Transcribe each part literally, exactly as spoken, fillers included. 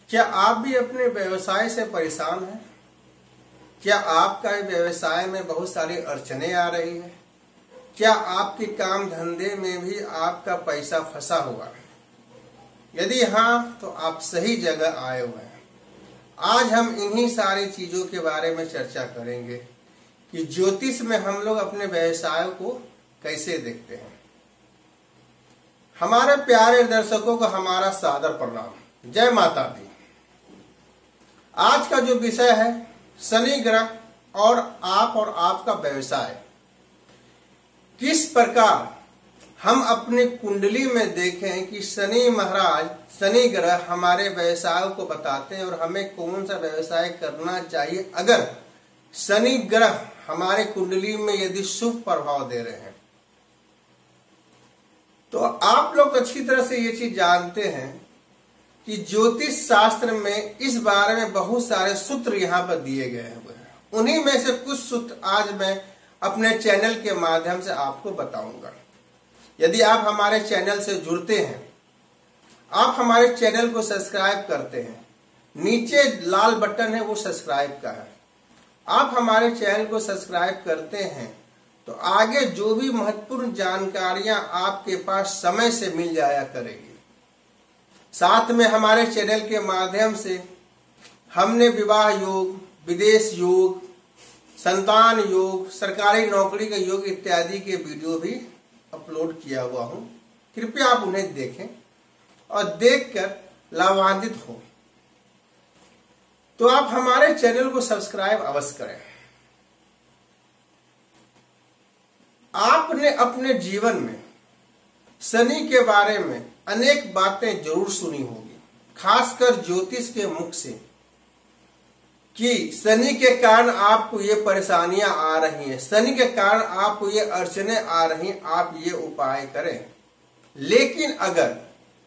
क्या आप भी अपने व्यवसाय से परेशान हैं? क्या आपका व्यवसाय में बहुत सारी अड़चने आ रही है? क्या आपके काम धंधे में भी आपका पैसा फंसा हुआ है? यदि हाँ, तो आप सही जगह आए हुए हैं। आज हम इन्हीं सारी चीजों के बारे में चर्चा करेंगे कि ज्योतिष में हम लोग अपने व्यवसाय को कैसे देखते हैं। हमारे प्यारे दर्शकों को हमारा सादर प्रणाम। जय माता दी। आज का जो विषय है शनि ग्रह और आप और आपका व्यवसाय, किस प्रकार हम अपनी कुंडली में देखें कि शनि महाराज, शनि ग्रह हमारे व्यवसाय को बताते हैं और हमें कौन सा व्यवसाय करना चाहिए अगर शनि ग्रह हमारे कुंडली में यदि शुभ प्रभाव दे रहे हैं। तो आप लोग अच्छी तरह से ये चीज जानते हैं कि ज्योतिष शास्त्र में इस बारे में बहुत सारे सूत्र यहाँ पर दिए गए हैं। उन्हीं में से कुछ सूत्र आज मैं अपने चैनल के माध्यम से आपको बताऊंगा। यदि आप हमारे चैनल से जुड़ते हैं, आप हमारे चैनल को सब्सक्राइब करते हैं, नीचे लाल बटन है वो सब्सक्राइब का है, आप हमारे चैनल को सब्सक्राइब करते हैं तो आगे जो भी महत्वपूर्ण जानकारियां आपके पास समय से मिल जाया करेगी। साथ में हमारे चैनल के माध्यम से हमने विवाह योग, विदेश योग, संतान योग, सरकारी नौकरी का योग इत्यादि के वीडियो भी अपलोड किया हुआ हूं। कृपया आप उन्हें देखें और देखकर लाभान्वित हो। तो आप हमारे चैनल को सब्सक्राइब अवश्य करें। आपने अपने जीवन में शनि के बारे में अनेक बातें जरूर सुनी होगी, खासकर ज्योतिष के मुख से, कि शनि के कारण आपको ये परेशानियां आ रही हैं, शनि के कारण आपको ये अड़चने आ रही हैं, आप ये उपाय करें। लेकिन अगर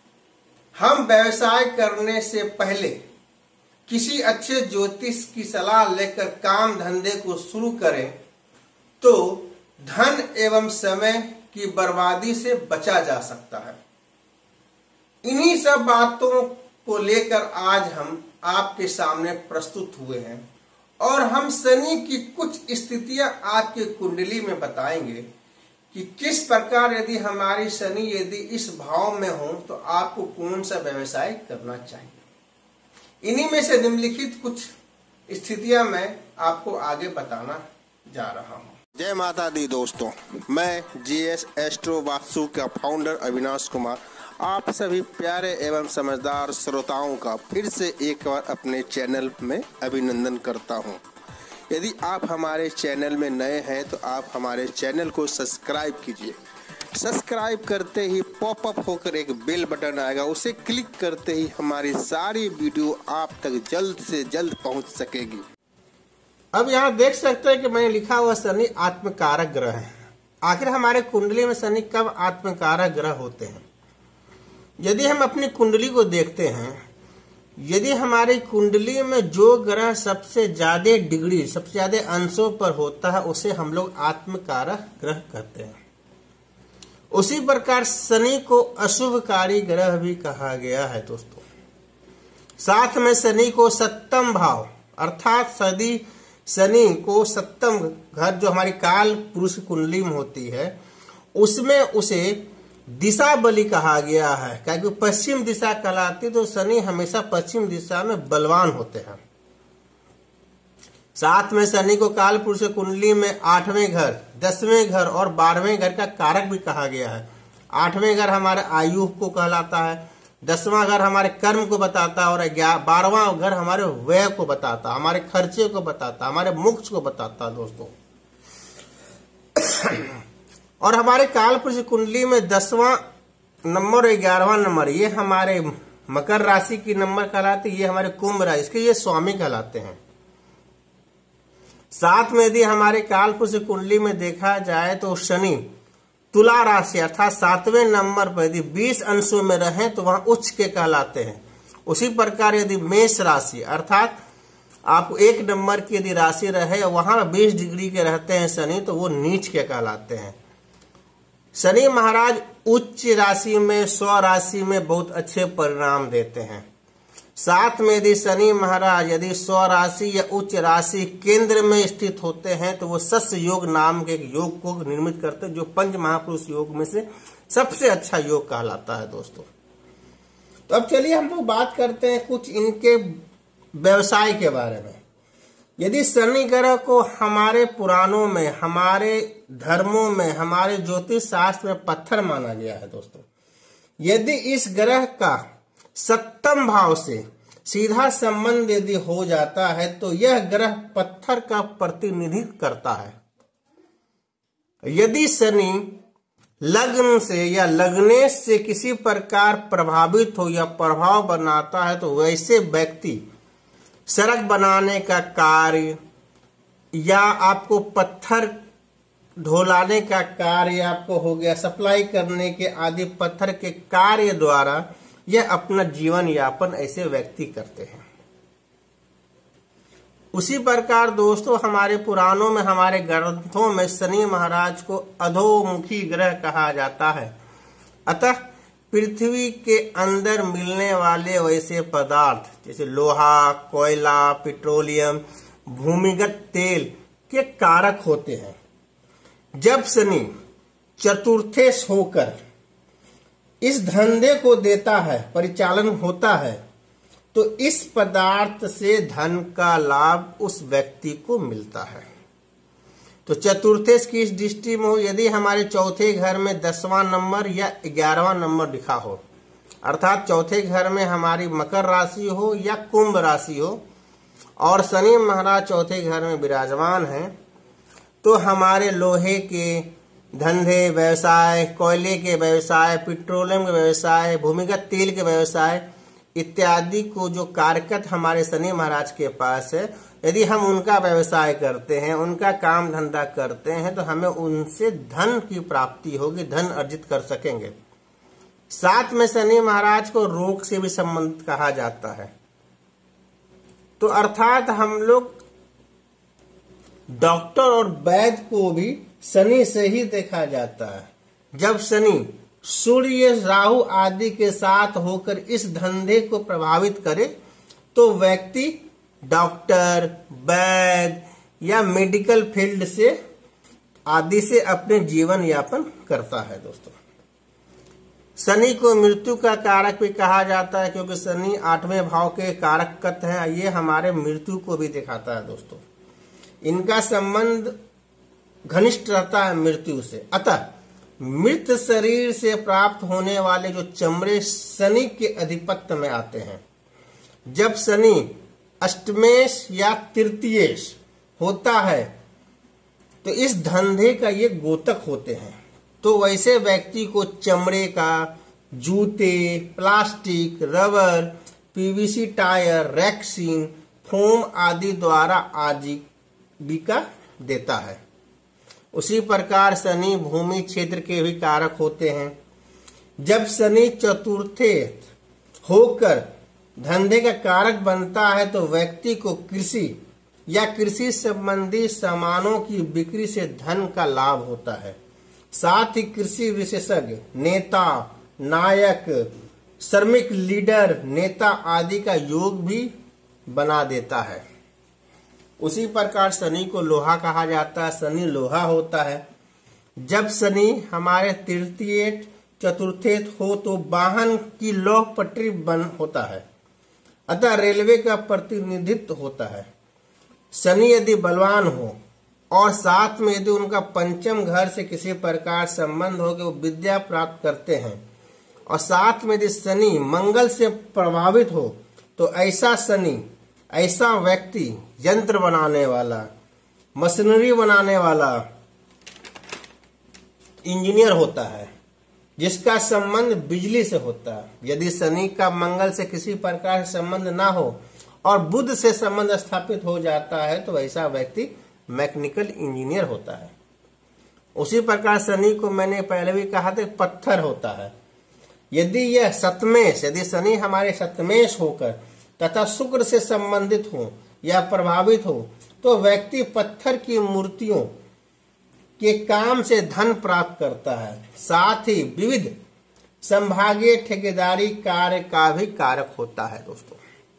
हम व्यवसाय करने से पहले किसी अच्छे ज्योतिष की सलाह लेकर काम धंधे को शुरू करें तो धन एवं समय की बर्बादी से बचा जा सकता है। इन्हीं सब बातों को लेकर आज हम आपके सामने प्रस्तुत हुए हैं और हम शनि की कुछ स्थितियां आपके कुंडली में बताएंगे कि किस प्रकार यदि हमारी शनि यदि इस भाव में हो तो आपको कौन सा व्यवसाय करना चाहिए। इन्हीं में से निम्नलिखित कुछ स्थितियां मैं आपको आगे बताना जा रहा हूं। जय माता दी दोस्तों, मैं जीएस एस्ट्रो वास्तु का फाउंडर अविनाश कुमार आप सभी प्यारे एवं समझदार श्रोताओं का फिर से एक बार अपने चैनल में अभिनंदन करता हूं। यदि आप हमारे चैनल में नए हैं तो आप हमारे चैनल को सब्सक्राइब कीजिए। सब्सक्राइब करते ही पॉपअप होकर एक बेल बटन आएगा, उसे क्लिक करते ही हमारी सारी वीडियो आप तक जल्द से जल्द पहुंच सकेगी। अब यहाँ देख सकते हैं कि मैंने लिखा हुआ शनि आत्मकारक ग्रह है। आखिर हमारे कुंडली में शनि कब आत्मकारक ग्रह होते हैं? यदि हम अपनी कुंडली को देखते हैं, यदि हमारी कुंडली में जो ग्रह सबसे ज्यादा डिग्री, सबसे ज्यादा अंशों पर होता है उसे हम लोग आत्मकारक ग्रह कहते हैं। उसी प्रकार शनि को अशुभकारी ग्रह भी कहा गया है दोस्तों। साथ में शनि को सप्तम भाव अर्थात सदी शनि को सप्तम घर जो हमारी काल पुरुष कुंडली में होती है उसमें उसे दिशा बलि कहा गया है, क्योंकि पश्चिम दिशा कहलाती तो शनि हमेशा पश्चिम दिशा में बलवान होते हैं। साथ में शनि को काल पुरुष कुंडली में आठवें घर, दसवें घर और बारहवें घर का कारक भी कहा गया है। आठवें घर हमारे आयु को कहलाता है, दसवां घर हमारे कर्म को बताता है और बारहवां घर हमारे व्यय को बताता, हमारे खर्चे को बताता, हमारे मोक्ष को बताता दोस्तों। और हमारे काल पुरुष कुंडली में दसवां नंबर और ग्यारहवां नंबर ये हमारे मकर राशि की नंबर कहलाते, ये हमारे कुंभ राशि, इसके ये स्वामी कहलाते हैं। साथ में यदि हमारे काल पुरुष कुंडली में देखा जाए तो शनि तुला राशि अर्थात सातवें नंबर पर यदि बीस अंशों में रहे तो वहां उच्च के कहलाते हैं। उसी प्रकार यदि मेष राशि अर्थात आपको एक नंबर की यदि राशि रहे वहां बीस डिग्री के रहते हैं शनि तो वो नीच के कहलाते हैं। शनि महाराज उच्च राशि में स्व राशि में बहुत अच्छे परिणाम देते हैं। साथ में यदि शनि महाराज यदि स्वराशि या उच्च राशि केंद्र में स्थित होते हैं तो वो सस्य योग नाम के एक योग को निर्मित करते हैं, जो पंच महापुरुष योग में से सबसे अच्छा योग कहलाता है दोस्तों। तो अब चलिए हम लोग बात करते हैं कुछ इनके व्यवसाय के बारे में। यदि शनि ग्रह को हमारे पुराणों में, हमारे धर्मों में, हमारे ज्योतिष शास्त्र में पत्थर माना गया है दोस्तों, यदि इस ग्रह का सप्तम भाव से सीधा संबंध यदि हो जाता है तो यह ग्रह पत्थर का प्रतिनिधित्व करता है। यदि शनि लग्न से या लग्नेश से किसी प्रकार प्रभावित हो या प्रभाव बनाता है तो वैसे व्यक्ति सड़क बनाने का कार्य या आपको पत्थर ढोलाने का कार्य आपको हो गया, सप्लाई करने के आदि पत्थर के कार्य द्वारा यह अपना जीवन यापन ऐसे व्यक्ति करते हैं। उसी प्रकार दोस्तों हमारे पुराणों में, हमारे ग्रंथों में शनि महाराज को अधोमुखी ग्रह कहा जाता है। अतः पृथ्वी के अंदर मिलने वाले वैसे पदार्थ जैसे लोहा, कोयला, पेट्रोलियम, भूमिगत तेल के कारक होते हैं। जब शनि चतुर्थेश होकर इस धंधे को देता है, परिचालन होता है, तो इस पदार्थ से धन का लाभ उस व्यक्ति को मिलता है। तो चतुर्थेश की इस दृष्टि में हो, यदि हमारे चौथे घर में दसवां नंबर या ग्यारहवां नंबर लिखा हो, अर्थात चौथे घर में हमारी मकर राशि हो या कुंभ राशि हो और शनि महाराज चौथे घर में विराजमान है, तो हमारे लोहे के धंधे, व्यवसाय, कोयले के व्यवसाय, पेट्रोलियम के व्यवसाय, भूमिगत तेल के व्यवसाय इत्यादि को जो कारकत हमारे शनि महाराज के पास है, यदि हम उनका व्यवसाय करते हैं, उनका काम धंधा करते हैं, तो हमें उनसे धन की प्राप्ति होगी, धन अर्जित कर सकेंगे। साथ में शनि महाराज को रोग से भी संबंधित कहा जाता है। तो अर्थात हम लोग डॉक्टर और वैद्य को भी शनि से ही देखा जाता है। जब शनि सूर्य, राहु आदि के साथ होकर इस धंधे को प्रभावित करे तो व्यक्ति डॉक्टर, वैद्य या मेडिकल फील्ड से आदि से अपने जीवन यापन करता है दोस्तों। शनि को मृत्यु का कारक भी कहा जाता है, क्योंकि शनि आठवें भाव के कारक हैं। ये हमारे मृत्यु को भी दिखाता है दोस्तों। इनका संबंध घनिष्ठ रहता है मृत्यु से। अतः मृत शरीर से प्राप्त होने वाले जो चमड़े शनि के अधिपत्य में आते हैं। जब शनि अष्टमेश या तृतीयेश होता है तो इस धंधे का ये गोतक होते हैं। तो वैसे व्यक्ति को चमड़े का, जूते, plastic, rubber, PVC tyre, rexine, foam आदि द्वारा आजीविका देता है। उसी प्रकार शनि भूमि क्षेत्र के भी कारक होते हैं। जब शनि चतुर्थे होकर धंधे का कारक बनता है तो व्यक्ति को कृषि या कृषि संबंधी सामानों की बिक्री से धन का लाभ होता है। साथ ही कृषि विशेषज्ञ, नेता, नायक, श्रमिक लीडर, नेता आदि का योग भी बना देता है। उसी प्रकार शनि को लोहा कहा जाता है। शनि लोहा होता है। जब शनि हमारे तृतीय चतुर्थेत हो तो वाहन की लौह पटरी बन होता है। अतः रेलवे का प्रतिनिधित्व होता है। शनि यदि बलवान हो और साथ में यदि उनका पंचम घर से किसी प्रकार संबंध हो कि वो विद्या प्राप्त करते हैं, और साथ में यदि शनि मंगल से प्रभावित हो तो ऐसा शनि, ऐसा व्यक्ति यंत्र बनाने वाला, मशीनरी बनाने वाला इंजीनियर होता है, जिसका संबंध बिजली से होता है। यदि शनि का मंगल से किसी प्रकार से संबंध ना हो और बुध से संबंध स्थापित हो जाता है तो वैसा व्यक्ति मैकेनिकल इंजीनियर होता है। उसी प्रकार शनि को मैंने पहले भी कहा था पत्थर होता है। यदि यह सतमेश, यदि शनि हमारे सतमेश होकर तथा शुक्र से संबंधित हो या प्रभावित हो तो व्यक्ति पत्थर की मूर्तियों के काम से धन प्राप्त करता है। साथ ही विविध संभागीय ठेकेदारी कार्य का भी कारक होता है दोस्तों।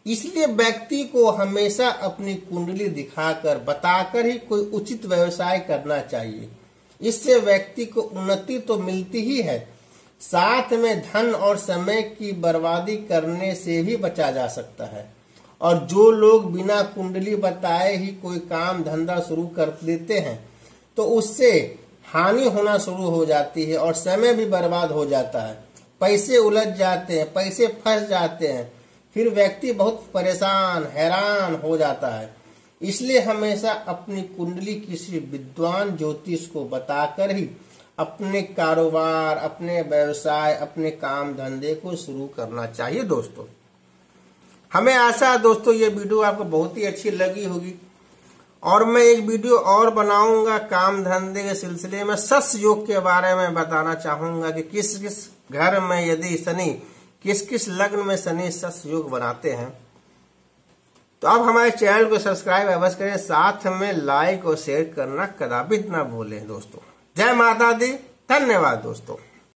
इसलिए व्यक्ति को हमेशा अपनी कुंडली दिखाकर बताकर ही कोई उचित व्यवसाय करना चाहिए। इससे व्यक्ति को उन्नति तो मिलती ही है, साथ में धन और समय की बर्बादी करने से भी बचा जा सकता है। और जो लोग बिना कुंडली बताए ही कोई काम धंधा शुरू कर देते हैं तो उससे हानि होना शुरू हो जाती है और समय भी बर्बाद हो जाता है, पैसे उलझ जाते हैं, पैसे फंस जाते हैं, फिर व्यक्ति बहुत परेशान हैरान हो जाता है। इसलिए हमेशा अपनी कुंडली किसी विद्वान ज्योतिष को बताकर ही अपने कारोबार, अपने व्यवसाय, अपने काम धंधे को शुरू करना चाहिए। दोस्तों, हमें आशा है दोस्तों ये वीडियो आपको बहुत ही अच्छी लगी होगी और मैं एक वीडियो और बनाऊंगा काम धंधे के सिलसिले में। सस योग के बारे में बताना चाहूंगा कि किस किस घर में यदि शनि, किस किस लग्न में शनि सस योग बनाते हैं। तो आप हमारे चैनल को सब्सक्राइब अवश्य करें, साथ में लाइक और शेयर करना कदापि ना भूलें। दोस्तों, जय माता दी, धन्यवाद दोस्तों।